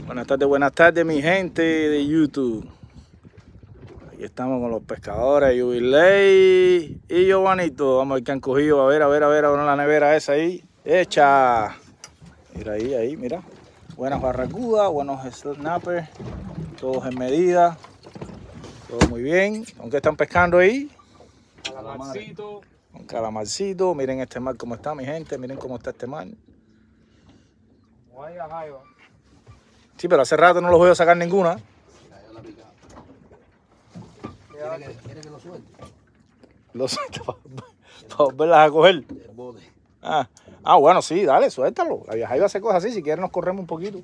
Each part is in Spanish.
Buenas tardes mi gente de YouTube. Aquí estamos con los pescadores, Jubilei y Giovanito. Vamos a ver qué han cogido. A ver, ahora la nevera esa ahí. Hecha. Mira ahí, mira. Buenas barracudas, buenos snappers. Todos en medida. Todo muy bien. ¿Con qué están pescando ahí? Calamarcito. Un calamarcito. Miren este mar cómo está, mi gente. Miren cómo está este mar. Sí, pero hace rato no los voy a sacar ninguna. ¿Quiere que lo suelte? Lo suelto para volverlas a coger. El bote. Bueno, sí, dale, suéltalo. La viajaiba se coge así. Si quieres nos corremos un poquito.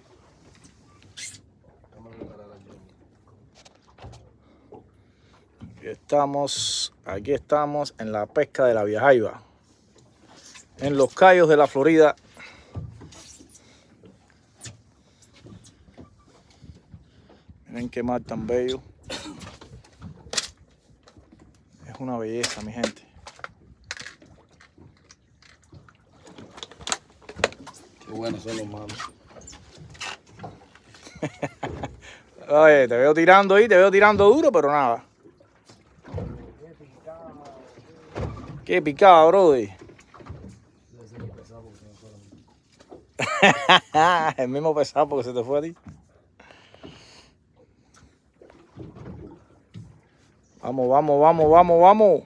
Aquí estamos en la pesca de la viajaiba. En los cayos de la Florida. Miren qué mar tan bello. Es una belleza, mi gente. Qué buenos son los malos. Oye, te veo tirando ahí, te veo tirando duro, pero nada. Qué picada, brother. El mismo pesado porque se te fue a ti. Vamos.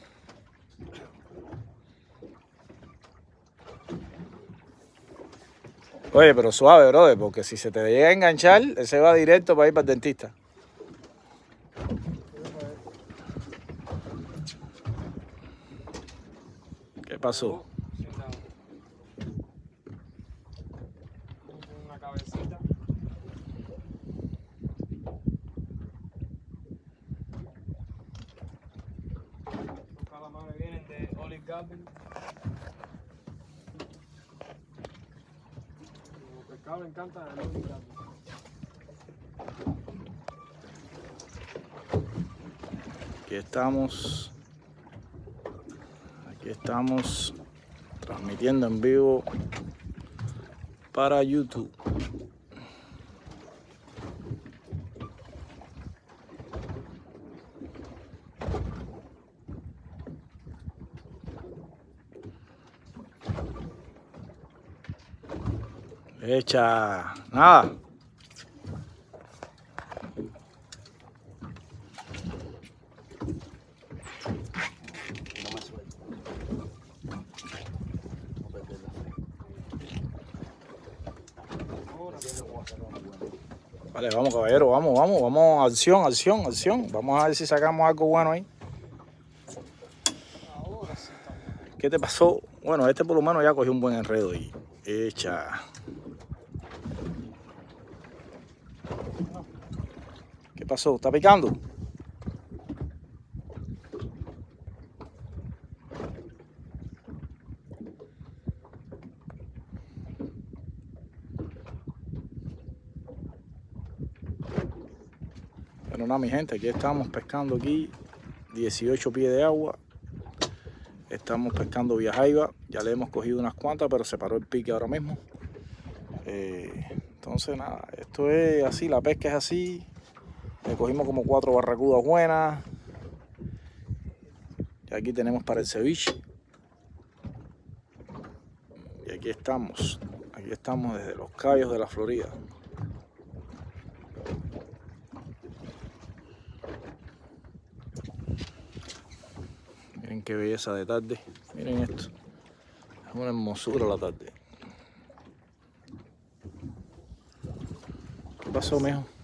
Oye, pero suave, brother, porque si se te llega a enganchar, ese va directo para ir para el dentista. ¿Qué pasó? Una cabecita. Los calamares vienen de Olive Garden. Los pescados le encantan el Olive Garden. Aquí estamos transmitiendo en vivo para YouTube. Hecha, nada. No me suelto. No perder la fe. Vale, vamos caballero, vamos, acción. Vamos a ver si sacamos algo bueno ahí. Ahora sí está bien. ¿Qué te pasó? Bueno, este por lo menos ya cogió un buen enredo ahí. Hecha. ¿Qué pasó? ¿Está picando? Bueno, nada, mi gente, aquí estamos pescando aquí 18 pies de agua. Estamos pescando viajaiba. Ya le hemos cogido unas cuantas, pero se paró el pique ahora mismo. Entonces, nada, esto es así, la pesca es así. Le cogimos como 4 barracudas buenas. Y aquí tenemos para el ceviche. Y aquí estamos desde los cayos de la Florida. Miren qué belleza de tarde. Miren esto. Es una hermosura la tarde. ¿Qué pasó, mijo?